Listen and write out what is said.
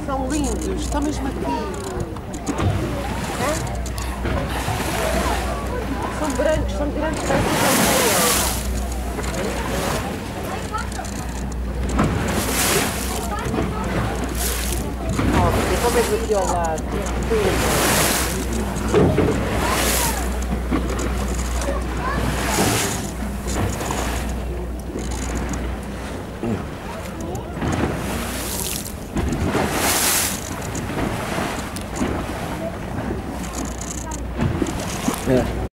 São lindos, estão mesmo aqui. Hã? São brancos, são grandes, parecem almeias. Ó, vou mesmo aqui ao lado.